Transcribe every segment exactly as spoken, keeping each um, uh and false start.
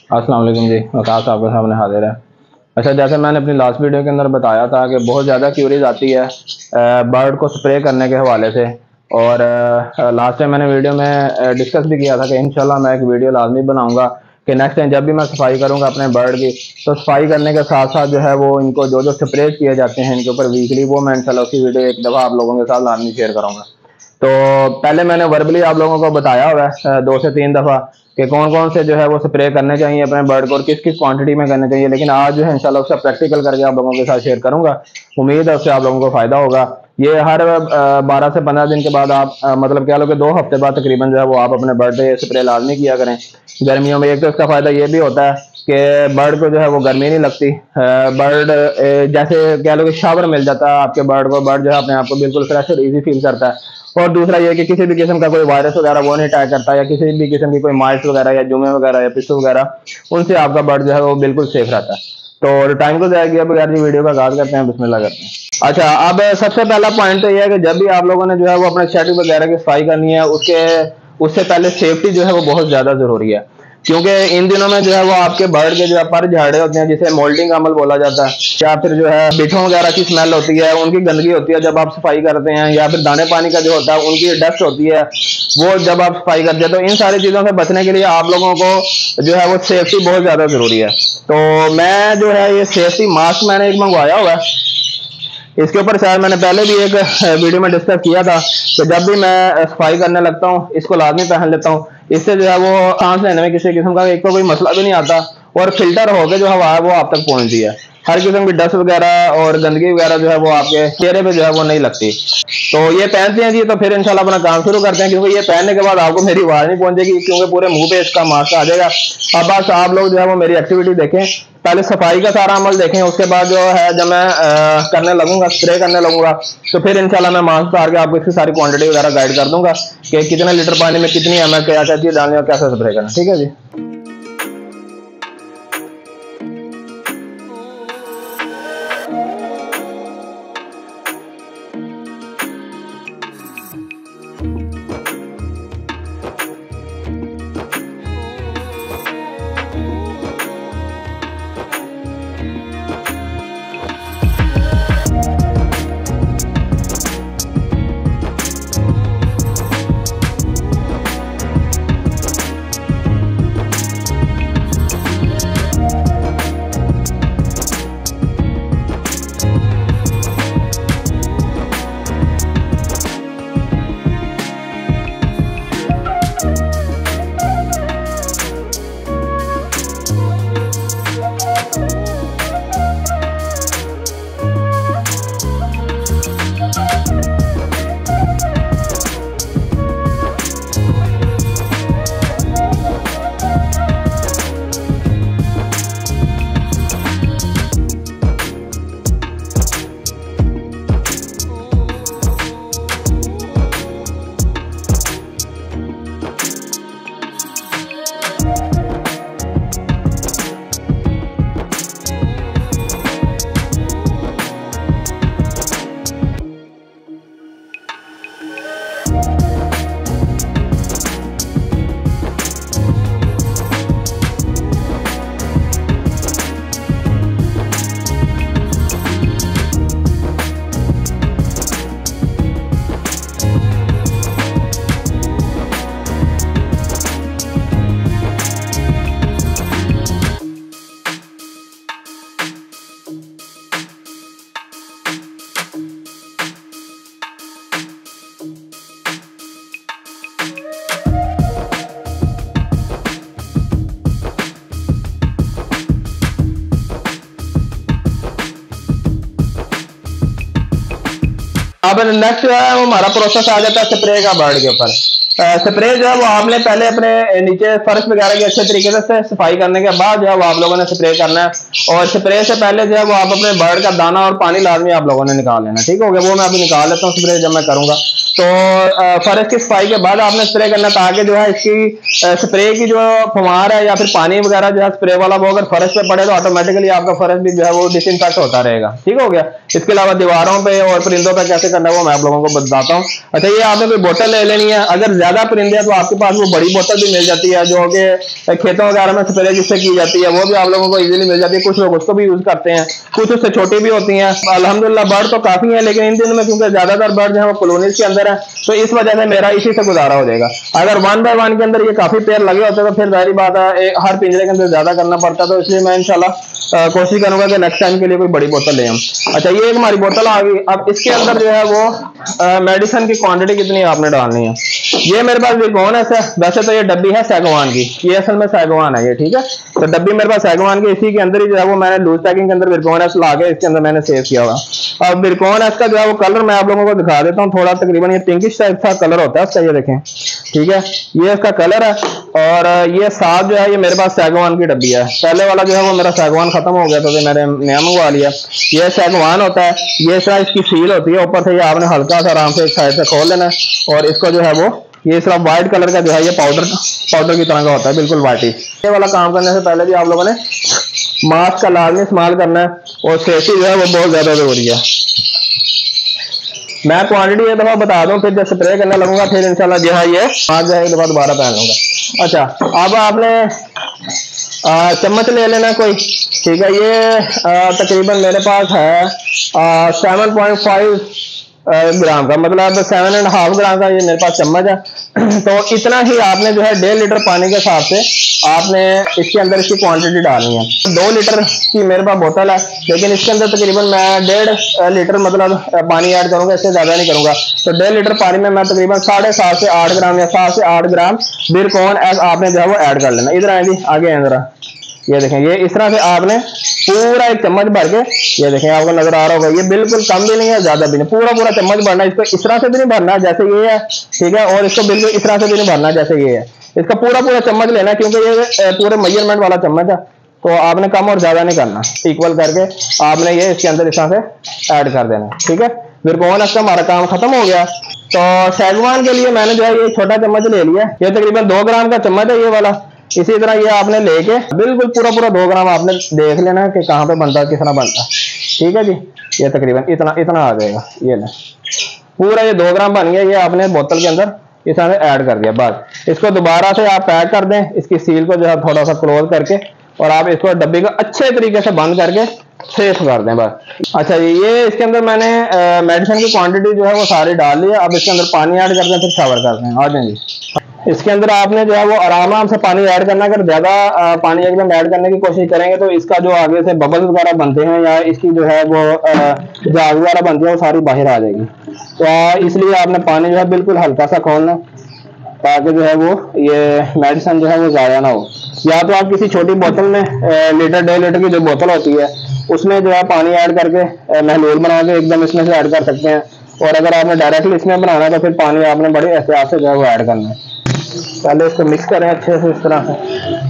अस्सलाम वालेकुम जी, वकास आपके सामने हाजिर है। अच्छा, जैसे मैंने अपनी लास्ट वीडियो के अंदर बताया था कि बहुत ज़्यादा क्यूरीज आती है बर्ड को स्प्रे करने के हवाले से। और लास्ट टाइम मैंने वीडियो में डिस्कस भी किया था कि इंशाल्लाह मैं एक वीडियो लाजमी बनाऊंगा कि नेक्स्ट टाइम जब भी मैं सफाई करूंगा अपने बर्ड की, तो सफाई करने के साथ साथ जो है वो इनको जो जो स्प्रे किए जाते हैं इनके ऊपर वीकली, वो मैं इंशाल्लाह उसी वीडियो एक दफ़ा आप लोगों के साथ लाजमी शेयर करूँगा। तो पहले मैंने वर्बली आप लोगों को बताया हुआ है दो से तीन दफ़ा कि कौन कौन से जो है वो स्प्रे करने चाहिए अपने बर्ड को और किस किस क्वांटिटी में करने चाहिए, लेकिन आज जो है इंशाल्लाह उसका प्रैक्टिकल करके आप लोगों के साथ शेयर करूंगा। उम्मीद है उससे आप लोगों को फायदा होगा। ये हर बारह से पंद्रह दिन के बाद आप आ, मतलब कह लो कि दो हफ्ते बाद तकरीबन जो है वो आप अपने बर्ड पे स्प्रे लाजमी किया करें। गर्मियों में एक तो इसका फायदा ये भी होता है कि बर्ड को जो है वो गर्मी नहीं लगती। बर्ड जैसे कह लो कि शावर मिल जाता है आपके बर्ड को, बर्ड जो है अपने आप को बिल्कुल फ्रेश और ईजी फील करता है। और दूसरा ये कि किसी भी किस्म का कोई वायरस वगैरह वो नहीं अटैक करता, या किसी भी किस्म की कोई माइट्स वगैरह या जुमे वगैरह या पिस्सू वगैरह, उनसे आपका बर्ड जो है वो बिल्कुल सेफ रहता है। तो टाइम को जाएगी अब बगैर वीडियो का आगाज करते हैं, बिस्मिल्लाह करते हैं। अच्छा, अब सबसे पहला पॉइंट तो ये है कि जब भी आप लोगों ने जो है वो अपने सेटिंग वगैरह की सफाई करनी है, उसके उससे पहले सेफ्टी जो है वो बहुत ज्यादा जरूरी है। क्योंकि इन दिनों में जो है वो आपके बर्ड के जो है पर झाड़े होते हैं, जिसे मोल्डिंग अमल बोला जाता है, या फिर जो है बिठों वगैरह की स्मेल होती है, उनकी गंदगी होती है जब आप सफाई करते हैं, या फिर दाने पानी का जो होता है उनकी डस्ट होती है वो जब आप सफाई करते हैं। तो इन सारी चीजों से बचने के लिए आप लोगों को जो है वो सेफ्टी बहुत ज्यादा जरूरी है। तो मैं जो है ये सेफ्टी मास्क मैंने एक मंगवाया हुआ है। इसके ऊपर शायद मैंने पहले भी एक वीडियो में डिस्कस किया था कि जब भी मैं सफाई करने लगता हूँ इसको लाजमी पहन लेता हूँ। इससे जो है वो सांस लेने में किसी किस्म का एक तो कोई मसला भी नहीं आता, और फिल्टर होकर जो हवा है वो आप तक पहुंचती है। हर किस्म की डस्ट वगैरह और गंदगी वगैरह जो है वो आपके चेहरे पे जो है वो नहीं लगती। तो ये पहनते हैं जी, तो फिर इंशाल्लाह अपना काम शुरू करते हैं, क्योंकि ये पहनने के बाद आपको मेरी आवाज नहीं पहुंचेगी क्योंकि पूरे मुंह पे इसका मास्क आ जाएगा। अब बस आप लोग जो है वो मेरी एक्टिविटी देखें, पहले सफाई का सारा अमल देखें, उसके बाद जो है जब मैं आ, करने लगूंगा, स्प्रे करने लगूंगा, तो फिर इंशाल्लाह मैं मास्क उतार के आपको इसकी सारी क्वांटिटी वगैरह गाइड कर दूंगा कि कितने लीटर पानी में कितनी एम एल क्या क्या चीज डालनी और कैसे स्प्रे करना। ठीक है जी। अब नेक्स्ट जो है वो हमारा प्रोसेस आ जाता है स्प्रे का बर्ड के ऊपर। स्प्रे जो है वो आपने पहले अपने नीचे फर्श वगैरह की अच्छे तरीके से सफाई करने के बाद जो है वो आप लोगों ने स्प्रे करना है। और स्प्रे से पहले जो है वो आप अपने बर्ड का दाना और पानी लाजमी आप लोगों ने निकाल लेना। ठीक हो गया, वो मैं अभी निकाल लेता हूँ स्प्रे जब मैं करूंगा। तो फर्श की सफाई के बाद आपने स्प्रे करना, ताकि जो है इसकी स्प्रे की जो फुहार है या फिर पानी वगैरह जो है स्प्रे वाला, वो अगर फर्श पे पड़े तो ऑटोमेटिकली आपका फर्श भी जो है वो डिसइंफेक्ट होता रहेगा। ठीक हो गया। इसके अलावा दीवारों पे और परिंदों पे कैसे करना है वो मैं आप लोगों को बताता हूँ। अच्छा, ये आपने कोई बोतल ले लेनी है। अगर ज्यादा परिंदे हैं तो आपके पास वो बड़ी बोतल भी मिल जाती है, जो कि खेतों वगैरह में स्प्रे जिससे की जाती है, वो भी आप लोगों को इजीली मिल जाती है। कुछ लोग उसको भी यूज करते हैं, कुछ उससे छोटी भी होती हैं। अल्हम्दुलिल्लाह बर्ड तो काफी है, लेकिन इन दिनों में क्योंकि ज्यादातर बर्ड जो है वो कॉलोनीज के अंदर है, तो इस वजह से मेरा इसी से गुजारा हो जाएगा। अगर वन बाय वन के अंदर ये काफी पेड़ लगे होते तो फिर जाहिर बात है हर पिंजरे के अंदर ज्यादा करना पड़ता, तो इसलिए मैं इंशाल्लाह कोशिश करूंगा कि नेक्स्ट टाइम के लिए कोई बड़ी बोतल ले आऊं। अच्छा, ये एक हमारी बोतल आ गई। अब इसके अंदर जो है वो मेडिसिन की क्वांटिटी कितनी आपने डालनी है। ये मेरे पास विरगोन है। वैसे तो ये डब्बी है सैगवान की, ये असल में सैगवान है ये। ठीक है, तो डब्बी मेरे पास सैगवान की, इसी के अंदर ही जो है वो मैंने लूज पैकिंग के अंदर विरगोन एस ला के इसके अंदर मैंने सेव किया हुआ। अब विरगोन एस का जो है वो कलर मैं आप लोगों को दिखा देता हूँ। थोड़ा तकरीबन ये पिंकिश टाइप का कलर होता है उसका, ये देखें। ठीक है, ये इसका कलर है। और ये साथ जो है ये मेरे पास सैगवान की डब्बी है। पहले वाला जो है वो मेरा सैगवान खत्म हो गया, तो मैंने नया मंगवा लिया। ये सैगवान होता है, ये सारा इसकी सील होती है ऊपर से, ये आपने हल्का सा आराम से एक साइड से खोल लेना है और इसको जो है वो ये सिर्फ व्हाइट कलर का जो है ये पाउडर पाउडर की तरह का होता है, बिल्कुल व्हाइट ही। ये वाला काम करने से पहले भी आप लोगों ने मास्क का लाजमी इस्तेमाल करना है और सेफ्टी जो है वो बहुत ज्यादा जरूरी है। मैं क्वांटिटी एक दफा बता दूं, फिर जब स्प्रे करने लगूंगा फिर इंशाल्लाह जो है ये आज जो है एक दफा दोबारा पहन लूंगा। अच्छा, अब आपने चम्मच ले लेना कोई। ठीक है, ये तकरीबन मेरे पास है सेवन पॉइंट फाइव ग्राम का, मतलब सेवन एंड हाफ ग्राम का ये मेरे पास चम्मच है। तो इतना ही आपने जो है डेढ़ लीटर पानी के हिसाब से आपने इसके अंदर इसकी क्वांटिटी डालनी है। दो लीटर की मेरे पास बोतल है, लेकिन इसके अंदर तकरीबन मैं डेढ़ लीटर मतलब पानी ऐड करूंगा, इससे ज्यादा नहीं करूंगा। तो डेढ़ लीटर पानी में मैं तकरीबन साढ़े सात से आठ ग्राम या सात से आठ ग्राम विरगोन एस आपने जो है वो ऐड कर लेना। इधर आएंगे आगे हैं जरा, ये देखें, ये इस तरह से आपने पूरा एक चम्मच भर के, ये देखें आपको नजर आ रहा होगा, ये बिल्कुल कम भी नहीं है ज्यादा भी नहीं, पूरा पूरा चम्मच भरना। इसको इस तरह से भी नहीं भरना जैसे ये है, ठीक है, और इसको बिल्कुल इस तरह से भी नहीं भरना जैसे ये है। इसका पूरा पूरा चम्मच लेना, क्योंकि ये पूरे मेजरमेंट वाला चम्मच है, तो आपने कम और ज्यादा नहीं करना, इक्वल करके आपने ये इसके अंदर इस तरह से ऐड कर देना। ठीक है, विरगोन इसका हमारा काम खत्म हो गया। तो सैगवान के लिए मैंने जो है ये छोटा चम्मच ले लिया, ये तकरीबन दो ग्राम का चम्मच है ये वाला। इसी तरह ये आपने लेके बिल्कुल पूरा पूरा दो ग्राम आपने देख लेना है कि कहाँ पे बनता है, किस तरह बनता है। ठीक है जी, ये तकरीबन इतना इतना आ जाएगा। ये ले पूरा ये दो ग्राम बन गया, ये आपने बोतल के अंदर इस तरह से ऐड कर दिया। बस इसको दोबारा से आप पैक कर दें, इसकी सील को जो है थोड़ा सा क्लोज करके, और आप इसको डब्बे को अच्छे तरीके से बंद करके सेफ कर दें बस। अच्छा जी, ये इसके अंदर मैंने मेडिसिन की क्वांटिटी जो है वो सारी डाल ली है। अब इसके अंदर पानी ऐड कर दें, फिर शावर कर दें। आ जाए जी, इसके अंदर आपने जो है वो आराम आराम से पानी ऐड करना। अगर ज्यादा पानी एकदम ऐड करने की कोशिश करेंगे तो इसका जो आगे से बबल्स वगैरह बनते हैं या इसकी जो है वो जाग वगैरह बनती है वो सारी बाहर आ जाएगी। तो इसलिए आपने पानी जो है बिल्कुल हल्का सा खोलना, ताकि जो है वो ये मेडिसिन जो है वो ज़ाया ना हो। या तो आप किसी छोटी बोतल में लीटर डेढ़ लीटर की जो बोतल होती है उसमें जो है पानी ऐड करके महलूल बना के एकदम इसमें से ऐड कर सकते हैं। और अगर आपने डायरेक्टली इसमें बनाना है तो फिर पानी आपने बड़े एहतियात से जो है वो ऐड करना है। पहले इसको मिक्स करें अच्छे से इस तरह से।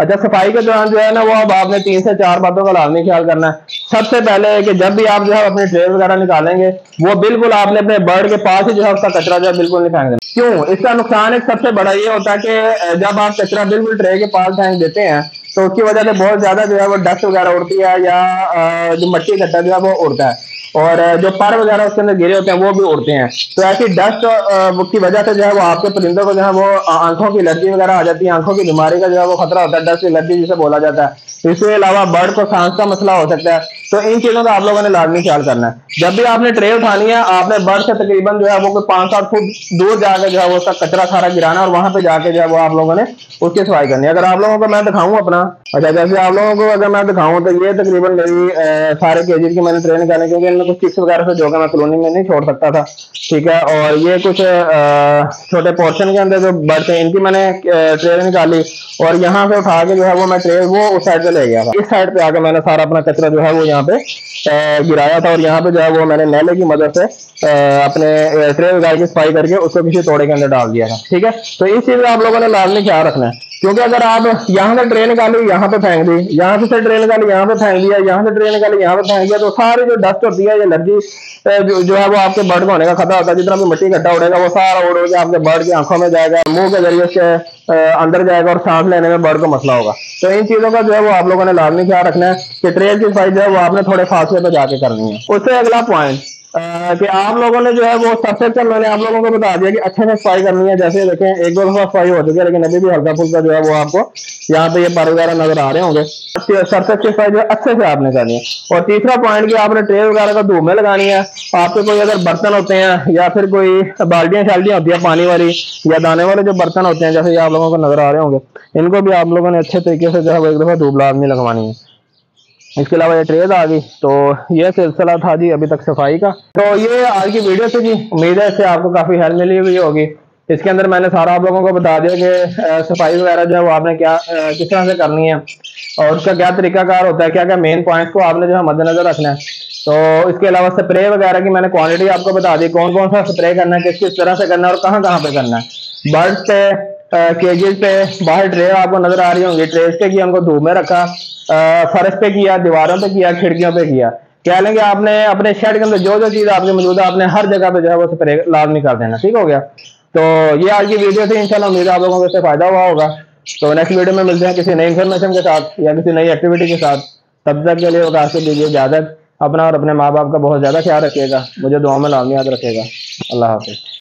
अच्छा, सफाई के दौरान जो है ना वो अब आपने तीन से चार बातों का लाजमी ख्याल करना है। सबसे पहले कि जब भी आप जो है अपने ट्रे वगैरह निकालेंगे, वो बिल्कुल आपने अपने बर्ड के पास ही जो है उसका कचरा जो है बिल्कुल नहीं फेंक देना। क्यों? इसका नुकसान एक सबसे बड़ा ये होता है कि जब आप कचरा बिल्कुल ट्रे के पास फेंक देते हैं तो उसकी वजह से बहुत ज्यादा जो है वो डस्ट वगैरह उड़ती है, या जो मट्टी कट्टा जो है वो उड़ता है, और जो पर वगैरह उसके अंदर गिरे होते हैं वो भी उड़ते हैं। तो ऐसी डस्ट की वजह से जो है वो आपके परिंदों को जो है वो आंखों की एलर्जी वगैरह आ जाती है, आंखों की बीमारी का जो है वो खतरा होता है, डस्ट एलर्जी जिसे बोला जाता है। इसके अलावा बर्ड को सांस का मसला हो सकता है। तो इन चीजों का आप लोगों ने लाजमी ख्याल करना है। जब भी आपने ट्रे उठानी है, आपने बर्ड से तकरीबन जो है वो कोई पांच सात फुट दूर जाकर जो है वो उसका कचरा सारा गिराना, और वहां पे जाके जो है वो आप लोगों ने उसकी सफाई करनी है। अगर आप लोगों को मैं दिखाऊं अपना, अच्छा जैसे आप लोगों को अगर मैं दिखाऊं तो ये तकरीबन मेरी आ, सारे केजेस की मैंने ट्रे निकाले, क्योंकि इनमें कुछ चिप्स वगैरह से जो मैं कॉलोनी में नहीं छोड़ सकता था, ठीक है। और ये कुछ आ, छोटे पोर्शन के अंदर जो बर्ड थे इनकी मैंने ट्रे निकाली, और यहाँ से उठा के जो है वो मैं ट्रे वो उस साइड पे ले गया था। इस साइड पे आके मैंने सारा अपना कचरा जो है वो यहाँ पे गिराया था, और यहाँ पे जो है वो मैंने नैले की मदद से अपने ट्रे वगैरह की सफाई करके उसको किसी तोड़े के अंदर डाल दिया था, ठीक है। तो इस चीज का आप लोगों ने लाजमी ख्याल रखना है, क्योंकि अगर आप यहाँ से ट्रे निकाली यहाँ पे फेंक दी, यहाँ से ट्रे निकाली यहाँ पे फेंक दिया, यहाँ से ट्रे निकाली यहाँ पे फेंक दिया, तो सारी जो डस्ट होती है, एलर्जी जो, जो है वो आपके बर्ड को होने का खतरा होता है। जितना भी मिट्टी इकट्ठा उड़ेगा वो सारा उड़ के आपके बर्ड की आंखों में जाएगा, मुंह के जरिए से अंदर जाएगा, और सांस लेने में बर्ड को मसला होगा। तो इन चीजों का जो है वो आप लोगों ने लाजमी ख्याल रखना है कि ट्रे की सफाई जो है वो आपने थोड़े फासले पे जाके करनी है। उससे अगला पॉइंट कि आप लोगों ने जो है वो सबसे अच्छा मैंने आप लोगों को बता दिया कि अच्छे से सफाई करनी है। जैसे देखें एक दो दफा सफाई हो चुकी है, लेकिन अभी भी हल्का फुल्का जो है वो आपको यहाँ पे ये पर वगैरह नजर आ रहे होंगे। सरफेस की सफाई जो है अच्छे से आपने करनी है। और तीसरा पॉइंट कि आपने ट्रे वगैरह को धूप में लगानी है। आपके कोई अगर बर्तन होते हैं या फिर कोई बाल्टियां शाल्टियां होती है पानी वाली या दाने वाले जो बर्तन होते हैं, जैसे ये आप लोगों को नजर आ रहे होंगे, इनको भी आप लोगों ने अच्छे तरीके से जो है वो एक दफा धूप लाजमी लगवानी है। इसके अलावा ये ट्रेज आ गई। तो ये सिलसिला था जी अभी तक सफाई का। तो ये आज की वीडियो थी जी, उम्मीद है इससे आपको काफी हेल्प मिली हुई होगी। इसके अंदर मैंने सारा आप लोगों को बता दिया कि सफाई वगैरह जो है वो आपने क्या किस तरह से करनी है, और उसका क्या तरीकाकार होता है, क्या क्या मेन पॉइंट्स को आपने जो है मद्देनजर रखना है। तो इसके अलावा स्प्रे वगैरह की मैंने क्वांटिटी आपको बता दी, कौन कौन सा स्प्रे करना है, किस किस तरह से करना है, और कहाँ कहाँ पे करना है। बर्ड्स पे, केजेस पे, बाहर ट्रे आपको नजर आ रही होंगी, ट्रेस पे किया, उनको धूप में रखा, फर्श पे किया, दीवारों पे किया, खिड़कियों पे किया। कह लेंगे आपने अपने शेड के अंदर जो जो चीज आपकी मौजूद है आपने हर जगह पे जो है वो स्प्रे लाजमी कर देना, ठीक हो गया। तो ये आज की वीडियो थी, इंशाल्लाह उम्मीद है आप लोगों को इससे फायदा हुआ होगा। तो नेक्स्ट वीडियो में मिलते हैं किसी नई इन्फॉर्मेशन के साथ या किसी नई एक्टिविटी के साथ। तब तक के लिए वकास दीजिए इजाजत। अपना और अपने माँ बाप का बहुत ज्यादा ख्याल रखिएगा, मुझे दुआ में लाजमी याद रखिएगा। अल्लाह हाफिज।